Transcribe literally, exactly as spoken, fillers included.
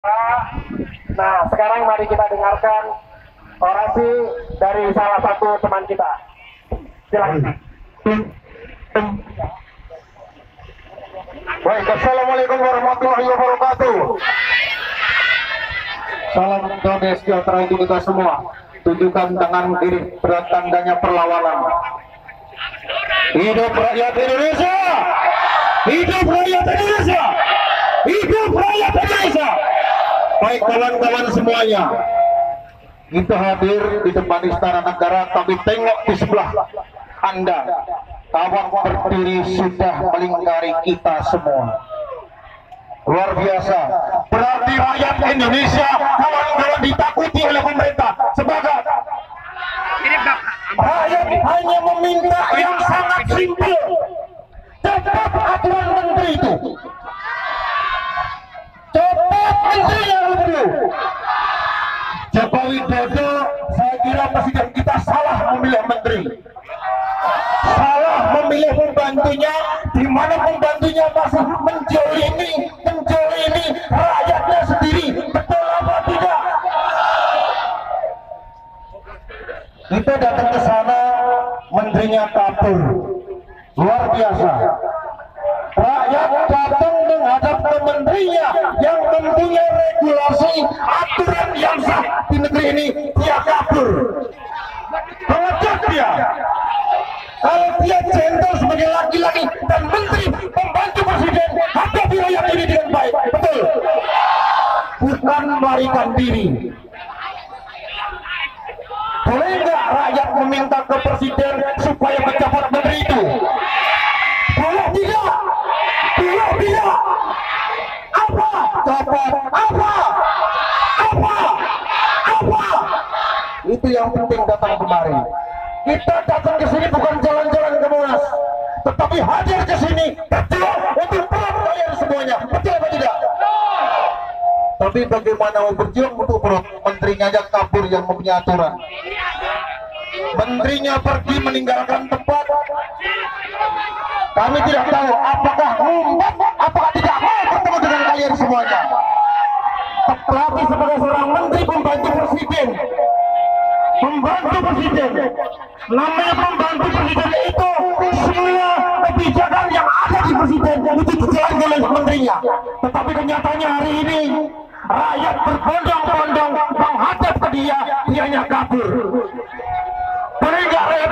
Nah, sekarang mari kita dengarkan orasi dari salah satu teman kita. Silakan. Baik, assalamualaikum warahmatullahi wabarakatuh. Salam damai sejahtera untuk kita semua. Tunjukkan tangan kiri berat tandanya perlawanan. Hidup rakyat Indonesia! Hidup rakyat Indonesia! Hidup rakyat Indonesia! Baik kawan-kawan semuanya, kita hadir di depan Istana Negara, tapi tengok di sebelah Anda, kawan berdiri sudah melingkari kita semua. Luar biasa, berarti rakyat Indonesia kawan-kawan ditakuti oleh pemerintah. Sebagai rakyat hanya meminta yang sangat simpel, cepat aturan menteri itu. Cepat menteri yang dulu. Jokowi Dodo, saya kira presiden kita salah memilih menteri, salah memilih pembantunya, di mana pembantunya masih menjolimi, menjolimi rakyatnya sendiri. Betul apa tidak? Kita datang ke sana, menterinya kabur. Luar biasa. Rakyat datang menghadap ke menterinya yang mempunyai regulasi aturan yang sah di negeri ini, dia kabur. Mengejek dia. Kalau dia gentle sebagai laki-laki dan menteri pembantu presiden, hadapi rakyat ini dengan baik. Betul. Bukan melarikan diri. Boleh nggak rakyat meminta ke presiden supaya mencopot menteri itu? Boleh tidak? Boleh tidak? Apa? Copot. Apa? Apa? Apa? Itu yang penting datang kemari. Kita datang ke sini bukan jalan-jalan ke Monas, tetapi hadir ke sini berjuang untuk perut kalian semuanya. Betul atau tidak? Tapi bagaimana mau berjuang untuk perut? Menterinya aja kabur yang mempunyai aturan. Menterinya pergi meninggalkan tempat. Kami tidak tahu apakah ngumpet, apakah tidak mau bertemu dengan kalian semuanya. Tetapi sebagai seorang menteri pembantu presiden, pembantu presiden, namanya pembantu presiden itu semua kebijakan yang ada di presiden itu dijalankan oleh menterinya. Tetapi kenyataannya hari ini rakyat berbondong-bondong menghadap ke dia, dianya kabur.